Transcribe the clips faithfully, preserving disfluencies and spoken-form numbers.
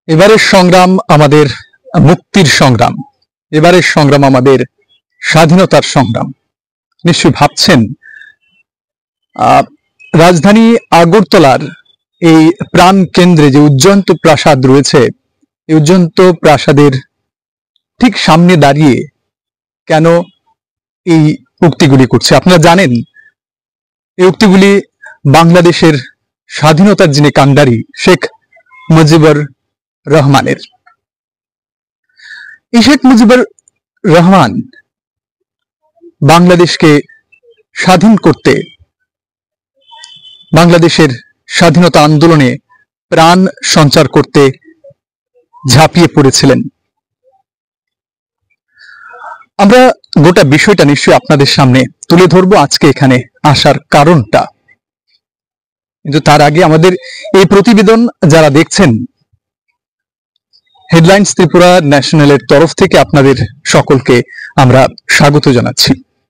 এবারের সংগ্রাম আমাদের মুক্তির সংগ্রাম, এবারের সংগ্রাম আমাদের স্বাধীনতার সংগ্রাম। নিশ্চয়ই ভাবছেন আহ রাজধানী আগরতলার এই প্রাণ কেন্দ্রে যে উজ্জন্ত প্রাসাদ রয়েছে, এই উজ্জন্ত প্রাসাদের ঠিক সামনে দাঁড়িয়ে কেন এই উক্তিগুলি করছে। আপনারা জানেন এই উক্তিগুলি বাংলাদেশের স্বাধীনতার যিনি কাণ্ডারি শেখ মুজিবুর রহমানের। এই শেখ মুজিবুর রহমান বাংলাদেশকে স্বাধীন করতে, বাংলাদেশের স্বাধীনতা আন্দোলনে প্রাণ সঞ্চার করতে ঝাঁপিয়ে পড়েছিলেন। আমরা গোটা বিষয়টা নিশ্চয়ই আপনাদের সামনে তুলে ধরবো আজকে এখানে আসার কারণটা। কিন্তু তার আগে আমাদের এই প্রতিবেদন যারা দেখছেন, হেডলাইন্স ত্রিপুরা ন্যাশনালের তরফ থেকে আপনাদের সকলকে আমরা স্বাগত জানাচ্ছি।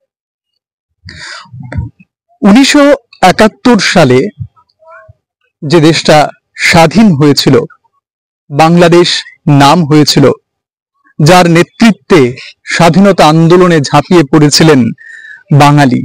উনিশশো একাত্তর সালে যে দেশটা স্বাধীন হয়েছিল, বাংলাদেশ নাম হয়েছিল, যার নেতৃত্বে স্বাধীনতা আন্দোলনে ঝাঁপিয়ে পড়েছিলেন বাঙালি।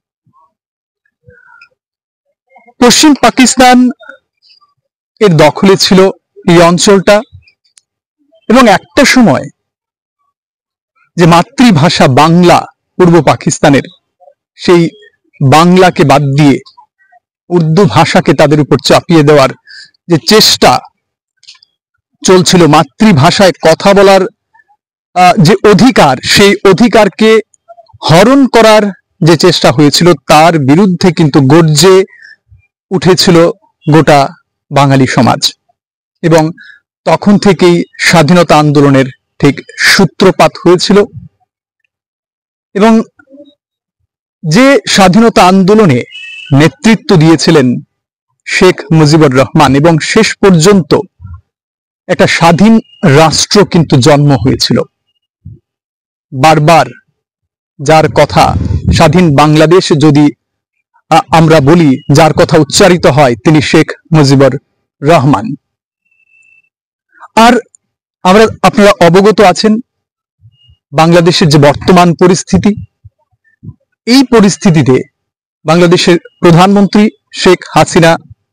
পশ্চিম পাকিস্তান এর দখলে ছিল এই অঞ্চলটা, এবং একটা সময় যে মাতৃভাষা বাংলা পূর্ব পাকিস্তানের, সেই বাংলাকে বাদ দিয়ে উর্দু ভাষাকে তাদের উপর চাপিয়ে দেওয়ার যে চেষ্টা চলছিল, মাতৃভাষায় কথা বলার যে অধিকার, সেই অধিকারকে হরণ করার যে চেষ্টা হয়েছিল, তার বিরুদ্ধে কিন্তু গর্জে উঠেছিল গোটা বাঙালি সমাজ। এবং তখন থেকেই স্বাধীনতা আন্দোলনের ঠিক সূত্রপাত হয়েছিল। এবং যে স্বাধীনতা আন্দোলনে নেতৃত্ব দিয়েছিলেন শেখ মুজিবুর রহমান, এবং শেষ পর্যন্ত একটা স্বাধীন রাষ্ট্র কিন্তু জন্ম হয়েছিল। বারবার যার কথা, স্বাধীন বাংলাদেশ যদি আমরা বলি, যার কথা উচ্চারিত হয় তিনি শেখ মুজিবুর রহমান। আর আমরা আপনারা অবগত আছেন বাংলাদেশের যে বর্তমান পরিস্থিতি, এই পরিস্থিতিতে বাংলাদেশের প্রধানমন্ত্রী শেখ হাসিনা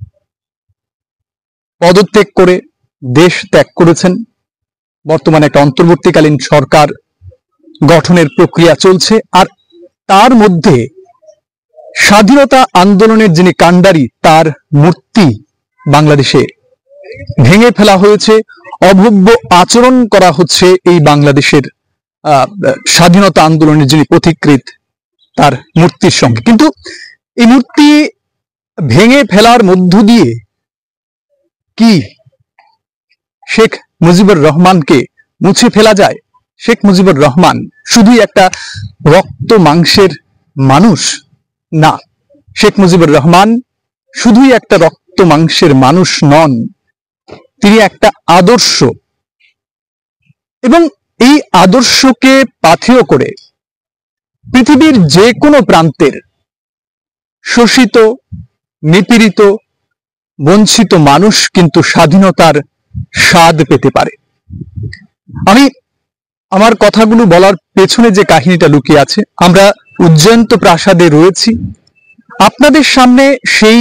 পদত্যাগ করে দেশ ত্যাগ করেছেন। বর্তমানে একটা অন্তর্বর্তীকালীন সরকার গঠনের প্রক্রিয়া চলছে। আর তার মধ্যে স্বাধীনতা আন্দোলনের যিনি কাণ্ডারি, তার মূর্তি বাংলাদেশে ভেঙে ফেলা হয়েছে, অভব্য আচরণ করা হচ্ছে এই বাংলাদেশের আহ স্বাধীনতা আন্দোলনের যিনি পথিকৃৎ, তার মূর্তির সঙ্গে। কিন্তু এই মূর্তি ভেঙে ফেলার মধ্য দিয়ে কি শেখ মুজিবুর রহমানকে মুছে ফেলা যায়? শেখ মুজিবুর রহমান শুধুই একটা রক্ত মাংসের মানুষ না, শেখ মুজিবুর রহমান শুধুই একটা রক্ত মাংসের মানুষ নন, তিনি একটা আদর্শ। এবং এই আদর্শকে পাথেয় করে পৃথিবীর যে কোনো প্রান্তের শোষিত, নিপীড়িত, বঞ্চিত মানুষ কিন্তু স্বাধীনতার স্বাদ পেতে পারে। আমি আমার কথাগুলো বলার পেছনে যে কাহিনীটা লুকিয়ে আছে, আমরা উজ্জয়ন্ত প্রাসাদে রয়েছি, আপনাদের সামনে সেই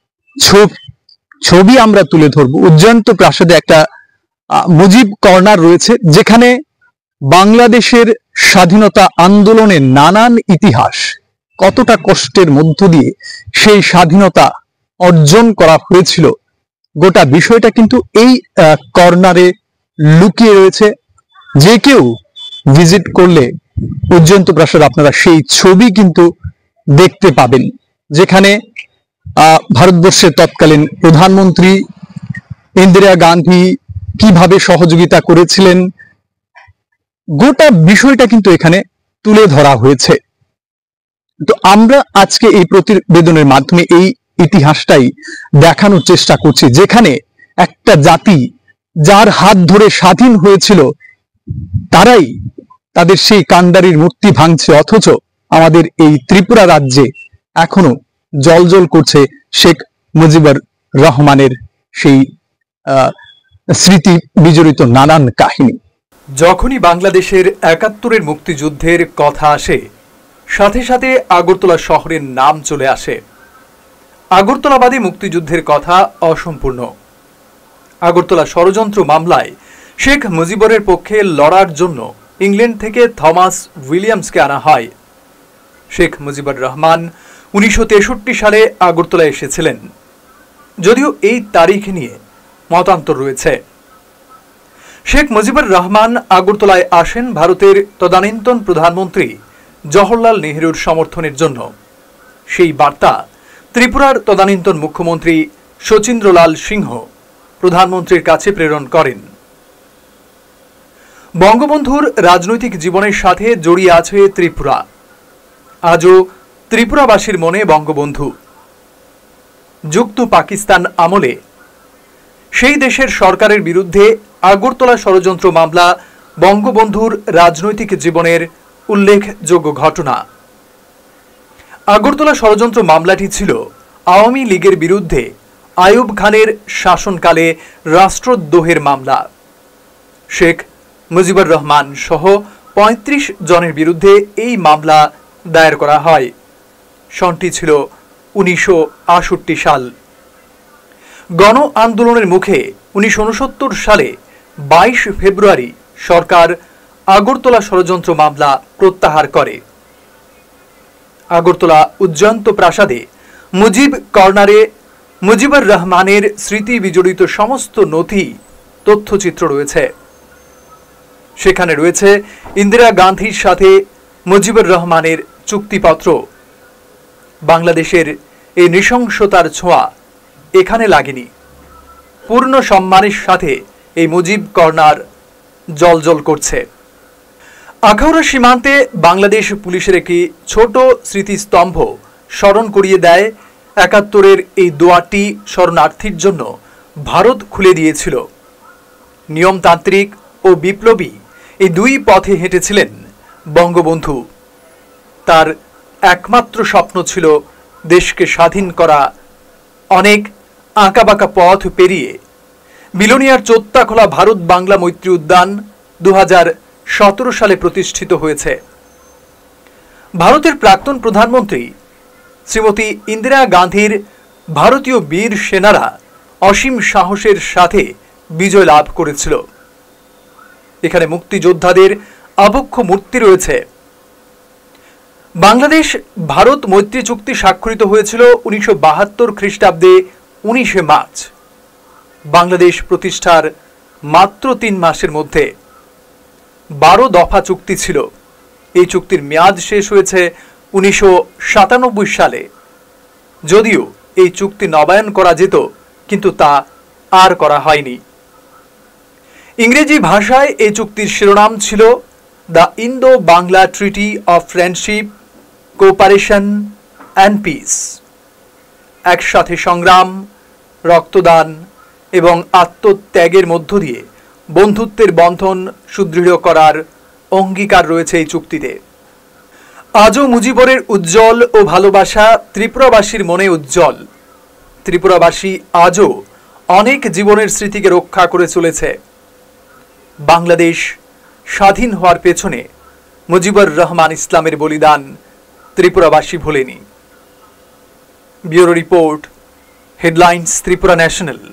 ছবি আমরা তুলে ধরবো। উজ্জয়ন্ত প্রাসাদে একটা মুজিব কর্নার রয়েছে, যেখানে বাংলাদেশের স্বাধীনতা আন্দোলনের নানান ইতিহাস, কতটা কষ্টের মধ্য দিয়ে সেই স্বাধীনতা অর্জন করা হয়েছিল, গোটা বিষয়টা কিন্তু এই কর্নারে লুকিয়ে রয়েছে। যে কেউ ভিজিট করলে উজ্জয়ন্ত প্রাসাদ আপনারা সেই ছবি কিন্তু দেখতে পাবেন, যেখানে আহ ভারতবর্ষের তৎকালীন প্রধানমন্ত্রী ইন্দিরা গান্ধী কিভাবে সহযোগিতা করেছিলেন, গোটা বিষয়টা কিন্তু এখানে তুলে ধরা হয়েছে। তো আমরা আজকে এই প্রতিবেদনের মাধ্যমে এই ইতিহাসটাই দেখানোর চেষ্টা করছি, যেখানে একটা জাতি যার হাত ধরে স্বাধীন হয়েছিল, তারাই তাদের সেই কাণ্ডারির মূর্তি ভাঙছে, অথচ আমাদের এই ত্রিপুরা রাজ্যে এখনো জলজল করছে শেখ মুজিবুর রহমানের সেই আহ স্মৃতি বিজড়িত নানান কাহিনী। যখনই বাংলাদেশের একাত্তরের মুক্তিযুদ্ধের কথা আসে, সাথে সাথে আগরতলা শহরের নাম চলে আসে। আগরতলাবাদী মুক্তিযুদ্ধের কথা অসম্পূর্ণ। আগরতলা ষড়যন্ত্র মামলায় শেখ মুজিবুরের পক্ষে লড়ার জন্য ইংল্যান্ড থেকে থমাস উইলিয়ামসকে আনা হয়। শেখ মুজিবুর রহমান উনিশশো তেষট্টি সালে আগরতলা এসেছিলেন, যদিও এই তারিখ নিয়ে মতান্তর রয়েছে। শেখ মুজিবুর রহমান আগরতলায় আসেন ভারতের তদানীন্তন প্রধানমন্ত্রী জওহরলাল নেহরুর সমর্থনের জন্য। সেই বার্তা ত্রিপুরার তদানীন্তন মুখ্যমন্ত্রী শচীন্দ্রলাল সিংহ প্রধানমন্ত্রীর কাছে প্রেরণ করেন। বঙ্গবন্ধুর রাজনৈতিক জীবনের সাথে জড়িয়ে আছে ত্রিপুরা। আজও ত্রিপুরাবাসীর মনে বঙ্গবন্ধু। যুক্ত পাকিস্তান আমলে সেই দেশের সরকারের বিরুদ্ধে আগরতলা ষড়যন্ত্র মামলা বঙ্গবন্ধুর রাজনৈতিক জীবনের উল্লেখযোগ্য ঘটনা। আগরতলা ষড়যন্ত্র মামলাটি ছিল আওয়ামী লীগের বিরুদ্ধে আইয়ুব খানের শাসনকালে রাষ্ট্রদ্রোহের মামলা। শেখ মুজিবুর রহমান সহ পঁয়ত্রিশ জনের বিরুদ্ধে এই মামলা দায়ের করা হয়। সনটি ছিল উনিশশো আটষট্টি সাল। গণ আন্দোলনের মুখে উনিশশো উনসত্তর সালে বাইশ ফেব্রুয়ারি সরকার আগরতলা ষড়যন্ত্র মামলা প্রত্যাহার করে। আগরতলা উজ্জয়ন্ত প্রাসাদে মুজিব কর্নারে মুজিবুর রহমানের স্মৃতি বিজড়িত সমস্ত নথি তথ্যচিত্র রয়েছে। সেখানে রয়েছে ইন্দিরা গান্ধীর সাথে মুজিবুর রহমানের চুক্তিপত্র। বাংলাদেশের এই নৃশংসতার ছোঁয়া এখানে লাগেনি। পূর্ণ সম্মানের সাথে এই মুজিব কর্নার জ্বলজ্বল করছে। আখাউড়া সীমান্তে বাংলাদেশ পুলিশের একটি ছোট স্মৃতিস্তম্ভ স্মরণ করিয়ে দেয় একাত্তরের এই দোয়াটি শরণার্থীর জন্য ভারত খুলে দিয়েছিল। নিয়মতান্ত্রিক ও বিপ্লবী এই দুই পথে হেঁটেছিলেন বঙ্গবন্ধু। তার একমাত্র স্বপ্ন ছিল দেশকে স্বাধীন করা। অনেক আঁকাবাঁকা পথ পেরিয়ে বিলোনিয়ার চোত্তাখোলা ভারত বাংলা মৈত্রী উদ্যান দু হাজার সতেরো সালে প্রতিষ্ঠিত হয়েছে। ভারতের প্রাক্তন প্রধানমন্ত্রী শ্রীমতী ইন্দিরা গান্ধীর ভারতীয় বীর সেনারা অসীম সাহসের সাথে বিজয় লাভ করেছিল। এখানে মুক্তিযোদ্ধাদের আবক্ষ মূর্তি রয়েছে। বাংলাদেশ ভারত মৈত্রী চুক্তি স্বাক্ষরিত হয়েছিল উনিশশো বাহাত্তর খ্রিস্টাব্দে উনিশে মার্চ। বাংলাদেশ প্রতিষ্ঠার মাত্র তিন মাসের মধ্যে বারো দফা চুক্তি ছিল। এই চুক্তির মেয়াদ শেষ হয়েছে উনিশশো সাতানব্বই সালে। যদিও এই চুক্তি নবায়ন করা যেত, কিন্তু তা আর করা হয়নি। ইংরেজি ভাষায় এই চুক্তির শিরোনাম ছিল the Indo Bangla treaty of friendship, cooperation and peace. একসাথে সংগ্রাম, রক্তদান এবং আত্মত্যাগের মধ্য দিয়ে বন্ধুত্বের বন্ধন সুদৃঢ় করার অঙ্গীকার রয়েছে এই চুক্তিতে। আজও মুজিবুরের উজ্জ্বল ও ভালোবাসা ত্রিপুরাবাসীর মনে উজ্জ্বল। ত্রিপুরাবাসী আজও অনেক জীবনের স্মৃতিকে রক্ষা করে চলেছে। বাংলাদেশ স্বাধীন হওয়ার পেছনে মুজিবুর রহমান ইসলামের বলিদান ত্রিপুরাবাসী ভোলেনি। Bureau report, headlines Tripura national.